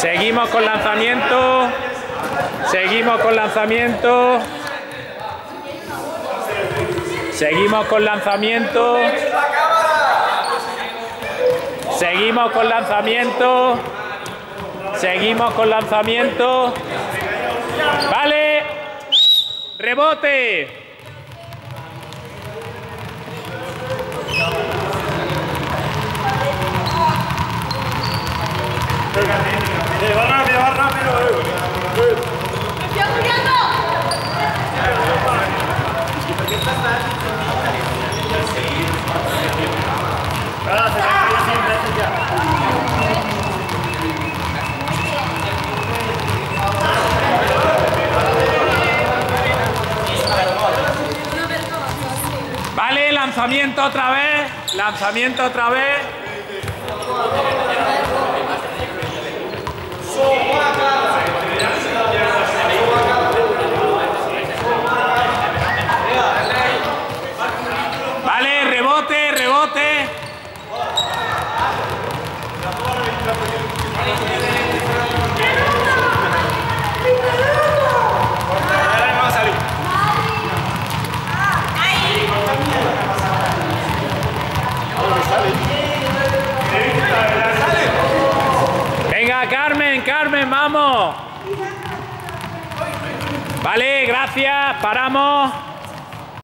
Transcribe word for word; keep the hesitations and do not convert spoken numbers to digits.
Seguimos con lanzamiento. Seguimos con lanzamiento. Seguimos con lanzamiento. Seguimos con lanzamiento. Seguimos con lanzamiento. Vale. Rebote. Va rápido, va rápido. ¡Me estoy apoyando! Ah, se me cae así, veces ya. Vale, lanzamiento otra vez. Lanzamiento otra vez. Vale, rebote, rebote. Venga, Carmen, Carmen, vamos. Vale, gracias, paramos.